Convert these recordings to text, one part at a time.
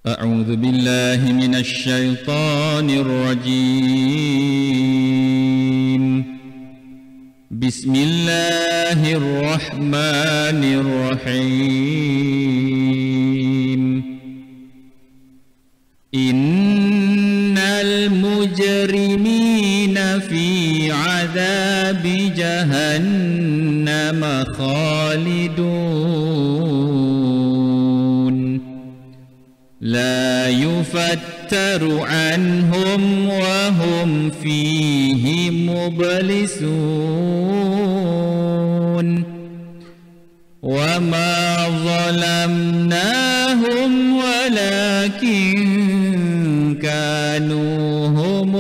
أعوذ بالله من الشيطان الرجيم. بسم الله الرحمن الرحيم. إن المجرمين في عذاب جهنم خالدون لا يفتر عنهم وهم فيه مبلسون وما ظلمناهم ولكن كانوا هم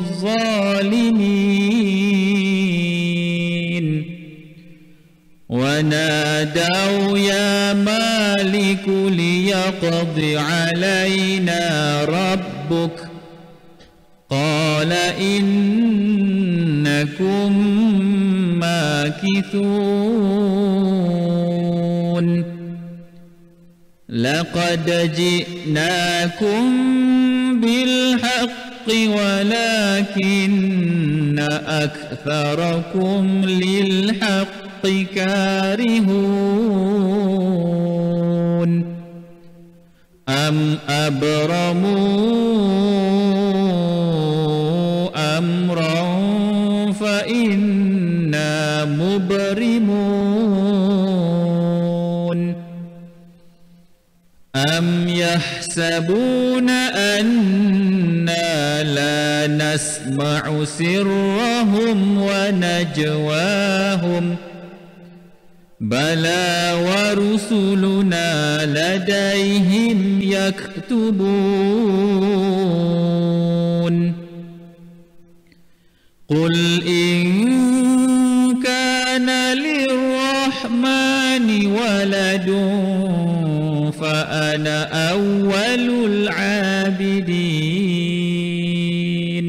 الظالمين ونادوا يا مالك ليقض علينا ربك قال إنكم ماكثون لقد جئناكم بالحق ولكن أكثركم للحق كارهون أم أبرموا أمرا فإنا مبرمون أم يحسبون أنا لا نسمع سرهم ونجواهم بلى ورسلنا لديهم يكتبون قل إن كان للرحمن ولد فأنا أول العابدين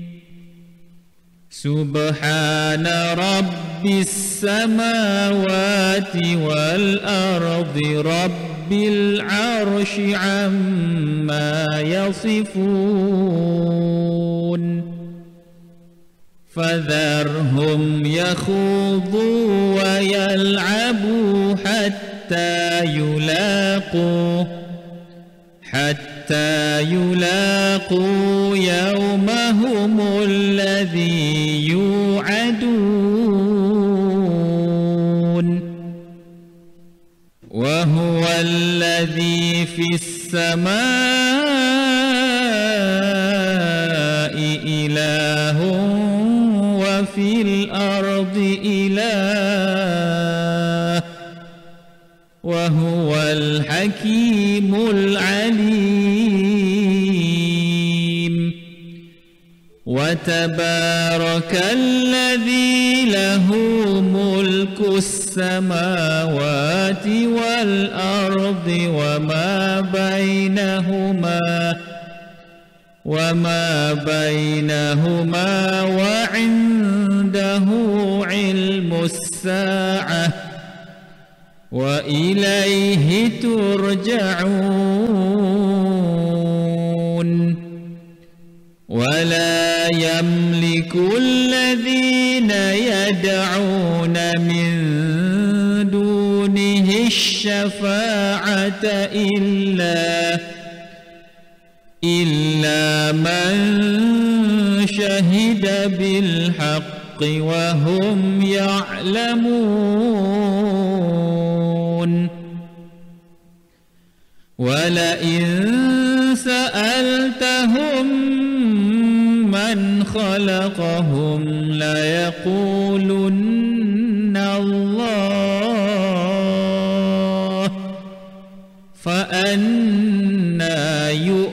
سبحان رب السماوات والأرض رب العرش عما يصفون فذرهم يخوضوا ويلعبوا حتى يلاقوا يومهم الذي يوعدون وهو الذي في السماء إله وفي الأرض إله وهو الحكيم العليم وتبارك الذي له ملك السماوات والأرض وما بينهما وعنده علم الساعة وإليه ترجعون ولا يملك الذين يدعون من دونه الشفاعة إلا من شهد بالحق وهم يعلمون ولئن سألتهم من خلقهم ليقولن الله فأنى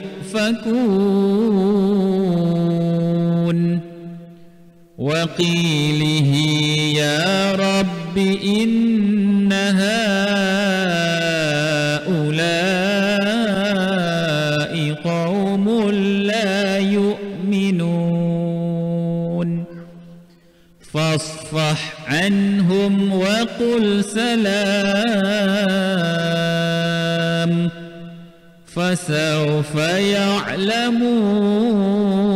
يؤفكون وقيله يا رب إن هؤلاء قوم لا يؤمنون فاصفح عنهم وقل سلام فسوف يعلمون